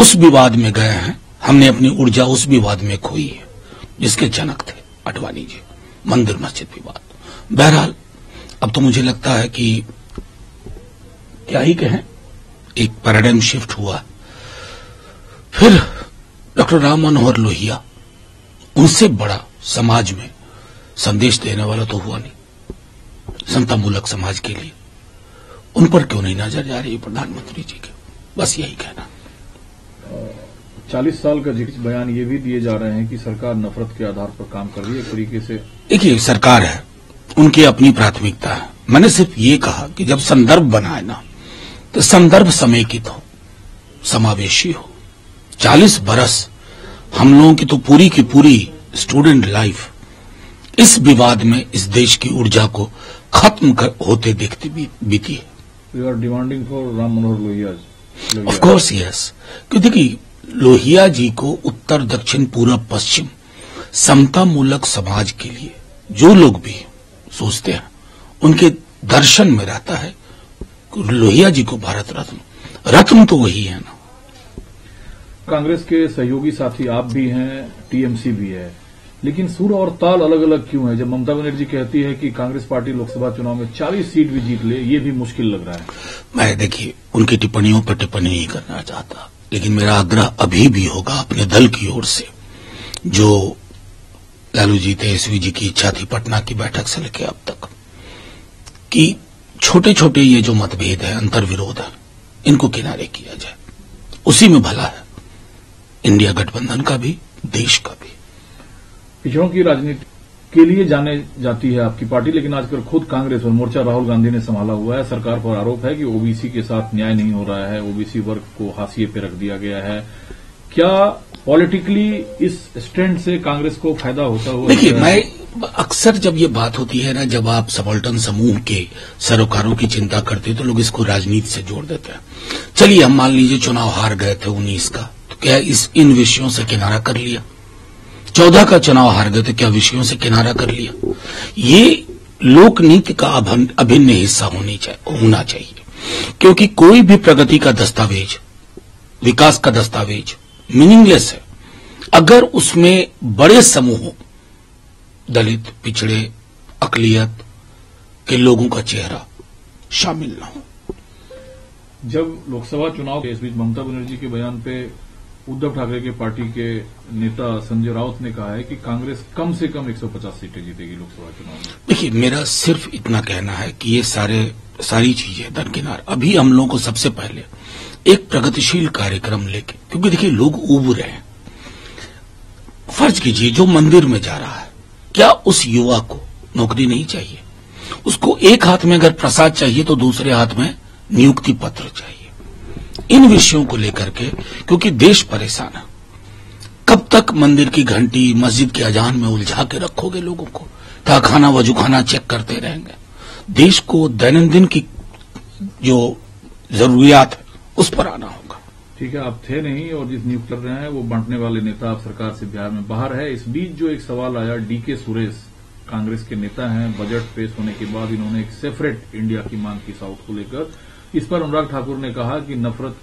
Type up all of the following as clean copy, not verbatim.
उस विवाद में गए हैं, हमने अपनी ऊर्जा उस विवाद में खोई है जिसके जनक थे अडवाणी जी, मंदिर मस्जिद विवाद। बहरहाल अब तो मुझे लगता है कि क्या ही कहें, एक पैराडाइम शिफ्ट हुआ। फिर डॉक्टर राम मनोहर लोहिया, उनसे बड़ा समाज में संदेश देने वाला तो हुआ नहीं समतामूलक समाज के लिए। उन पर क्यों नहीं नजर जा रही प्रधानमंत्री जी के, बस यही कहना। 40 साल का जिक्र बयान ये भी दिए जा रहे हैं कि सरकार नफरत के आधार पर काम कर रही है एक तरीके से। देखिए, सरकार है, उनकी अपनी प्राथमिकता है। मैंने सिर्फ ये कहा कि जब संदर्भ बनाए ना तो संदर्भ समेकित हो, समावेशी हो। 40 बरस हम लोगों की तो पूरी की पूरी स्टूडेंट लाइफ इस विवाद में इस देश की ऊर्जा को खत्म होते देखते बीती है। You are demanding for Ram Manohar Lohia? Of course yes. क्योंकि देखिए, लोहिया जी को उत्तर दक्षिण पूरब पश्चिम समतामूलक समाज के लिए जो लोग भी सोचते हैं उनके दर्शन में रहता है लोहिया जी को भारत रत्न तो वही है ना। कांग्रेस के सहयोगी साथी आप भी हैं, टीएमसी भी है, लेकिन सुर और ताल अलग अलग क्यों है? जब ममता बनर्जी कहती है कि कांग्रेस पार्टी लोकसभा चुनाव में 40 सीट भी जीत ले, ये भी मुश्किल लग रहा है। मैं देखिए उनकी टिप्पणियों पर टिप्पणी नहीं करना चाहता, लेकिन मेरा आग्रह अभी भी होगा अपने दल की ओर से, जो लालू जी तेजस्वी जी की इच्छा थी पटना की बैठक से लेकर अब तक, कि छोटे छोटे ये जो मतभेद है, अंतर्विरोध है, इनको किनारे किया जाए। उसी में भला है इंडिया गठबंधन का भी, देश का भी। पिछड़ों की राजनीति के लिए जाने जाती है आपकी पार्टी, लेकिन आजकल खुद कांग्रेस और मोर्चा राहुल गांधी ने संभाला हुआ है। सरकार पर आरोप है कि ओबीसी के साथ न्याय नहीं हो रहा है, ओबीसी वर्ग को हाशिए पे रख दिया गया है। क्या पॉलिटिकली इस स्टैंड से कांग्रेस को फायदा होता हुआ? देखिए, मैं अक्सर जब ये बात होती है ना, जब आप सबाल्टर्न समूह के सरोकारों की चिंता करते हैं तो लोग इसको राजनीति से जोड़ देते हैं। चलिए हम मान लीजिए चुनाव हार गए थे 19 का, तो क्या इन विषयों से किनारा कर लिया? 14 का चुनाव हार गए थे, क्या विषयों से किनारा कर लिया? ये लोकनीति का अभिन्न हिस्सा होना चाहिए, क्योंकि कोई भी प्रगति का दस्तावेज, विकास का दस्तावेज मीनिंगलेस है अगर उसमें बड़े समूहों, दलित, पिछड़े, अकलियत के लोगों का चेहरा शामिल न हो। जब लोकसभा चुनाव के इस बीच ममता बनर्जी के बयान पे उद्धव ठाकरे के पार्टी के नेता संजय राउत ने कहा है कि कांग्रेस कम से कम 150 सीटें जीतेगी लोकसभा चुनाव में। देखिए, मेरा सिर्फ इतना कहना है कि ये सारी चीजें दरकिनार, अभी हम लोगों को सबसे पहले एक प्रगतिशील कार्यक्रम लेके, क्योंकि देखिए लोग ऊब रहे हैं। फर्ज कीजिए जो मंदिर में जा रहा है, क्या उस युवा को नौकरी नहीं चाहिए? उसको एक हाथ में अगर प्रसाद चाहिए तो दूसरे हाथ में नियुक्ति पत्र चाहिए। इन विषयों को लेकर के, क्योंकि देश परेशान है। कब तक मंदिर की घंटी, मस्जिद के अजान में उलझा के रखोगे लोगों को? तहखाना वजूखाना चेक करते रहेंगे? देश को दैनंदिन की जो जरूरियात है उस पर आना होगा। ठीक है, आप थे नहीं और जिस नियुक्त कर रहे हैं वो बांटने वाले नेता आप सरकार से बिहार में बाहर है। इस बीच जो एक सवाल आया, डीके सुरेश कांग्रेस के नेता हैं, बजट पेश होने के बाद इन्होंने एक सेपरेट इंडिया की मांग की साउथ को लेकर। इस पर अनुराग ठाकुर ने कहा कि नफरत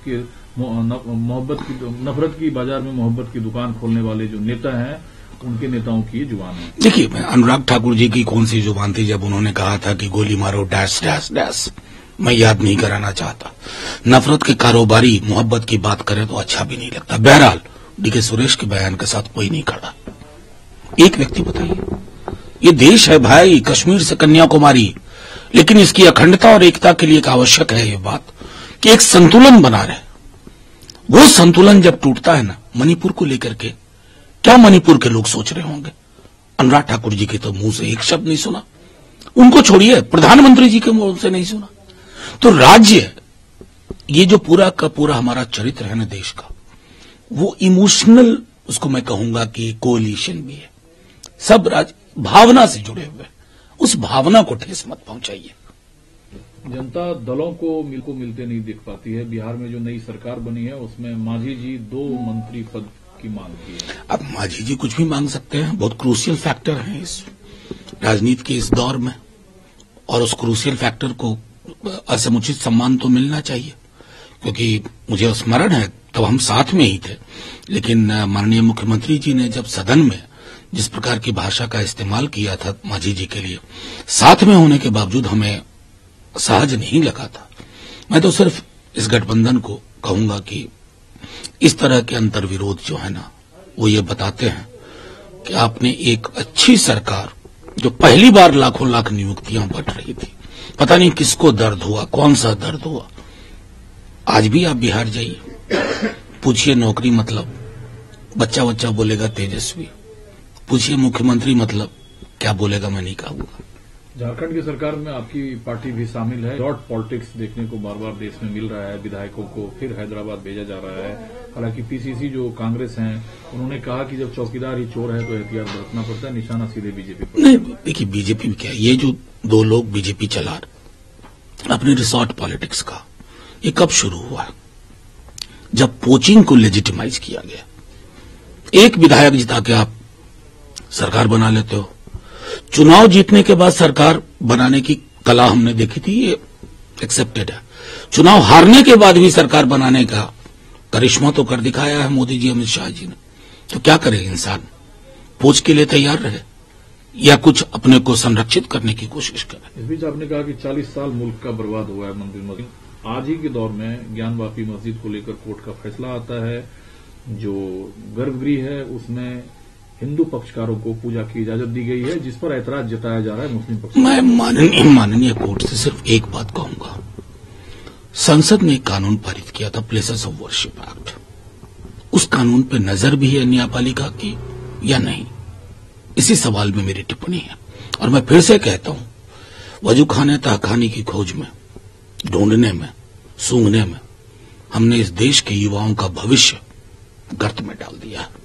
की बाजार में मोहब्बत की दुकान खोलने वाले जो नेता हैं उनके नेताओं की जुबान है। देखिए, अनुराग ठाकुर जी की कौन सी जुबान थी जब उन्होंने कहा था कि गोली मारो डैश डैश डैश? मैं याद नहीं कराना चाहता। नफरत के कारोबारी मोहब्बत की बात करें तो अच्छा भी नहीं लगता। बहरहाल डीके सुरेश के बयान के साथ कोई नहीं खड़ा। एक व्यक्ति बताइए, ये देश है भाई, कश्मीर से कन्याकुमारी, लेकिन इसकी अखंडता और एकता के लिए एक आवश्यक है ये बात कि एक संतुलन बना रहे। वो संतुलन जब टूटता है ना, मणिपुर को लेकर के, क्या मणिपुर के लोग सोच रहे होंगे? अनुराग ठाकुर जी के तो मुंह से एक शब्द नहीं सुना, उनको छोड़िए प्रधानमंत्री जी के मुंह से नहीं सुना। तो राज्य, ये जो पूरा का पूरा हमारा चरित्र है ना देश का, वो इमोशनल, उसको मैं कहूंगा कि कोलिशन भी है। सब राज्य भावना से जुड़े हुए, उस भावना को ठेस मत पहुंचाइए। जनता दलों को मिलते नहीं दिख पाती है। बिहार में जो नई सरकार बनी है उसमें मांझी जी 2 मंत्री पद की मांग की है। अब मांझी जी कुछ भी मांग सकते हैं, बहुत क्रूशियल फैक्टर है इस राजनीति के इस दौर में, और उस क्रूशियल फैक्टर को असमुचित सम्मान तो मिलना चाहिए। क्योंकि मुझे स्मरण है तब हम साथ में ही थे, लेकिन माननीय मुख्यमंत्री जी ने जब सदन में जिस प्रकार की भाषा का इस्तेमाल किया था मांझी जी के लिए, साथ में होने के बावजूद हमें सहज नहीं लगा था। मैं तो सिर्फ इस गठबंधन को कहूंगा कि इस तरह के अंतर्विरोध जो है ना, वो ये बताते हैं कि आपने एक अच्छी सरकार, जो पहली बार लाखों लाख नियुक्तियां बढ़ रही थी, पता नहीं किसको दर्द हुआ, कौन सा दर्द हुआ। आज भी आप बिहार जाइए, पूछिए नौकरी मतलब, बच्चा बच्चा बोलेगा तेजस्वी। पूछिए मुख्यमंत्री मतलब, क्या बोलेगा मैं नहीं कहूंगा। झारखंड की सरकार में आपकी पार्टी भी शामिल है। डॉट पॉलिटिक्स देखने को बार बार देश में मिल रहा है। विधायकों को फिर हैदराबाद भेजा जा रहा है। हालांकि पीसीसी जो कांग्रेस हैं, उन्होंने कहा कि जब चौकीदार ही चोर है तो एहतियात बरतना पड़ता है, निशाना सीधे बीजेपी पर। नहीं, देखिए बीजेपी में क्या है, ये जो दो लोग बीजेपी चला अपने रिसोर्ट पॉलिटिक्स का, ये कब शुरू हुआ? जब पोचिंग को लेजिटिमाइज किया गया। एक विधायक जिता के आप सरकार बना लेते हो। चुनाव जीतने के बाद सरकार बनाने की कला हमने देखी थी, ये एक्सेप्टेड है। चुनाव हारने के बाद भी सरकार बनाने का करिश्मा तो कर दिखाया है मोदी जी, अमित शाह जी ने। तो क्या करे इंसान? पोच के लिए तैयार रहे या कुछ अपने को संरक्षित करने की कोशिश करे। इस बीच आपने कहा कि 40 साल मुल्क का बर्बाद हुआ है मंदिर मस्जिद। आज ही के दौर में ज्ञानवापी मस्जिद को लेकर कोर्ट का फैसला आता है। जो गर्भगृह है उसमें हिंदू पक्षकारों को पूजा की इजाजत दी गई है, जिस पर ऐतराज जताया जा रहा है मुस्लिम पक्ष। मैं माननीय कोर्ट से सिर्फ एक बात कहूंगा, संसद ने एक कानून पारित किया था, प्लेसेस ऑफ वर्शिप एक्ट। उस कानून पे नजर भी है न्यायपालिका की या नहीं, इसी सवाल में मेरी टिप्पणी है। और मैं फिर से कहता हूं, वजूखाने तहखाने की खोज में, ढूंढने में, सूंघने में हमने इस देश के युवाओं का भविष्य गर्त में डाल दिया है।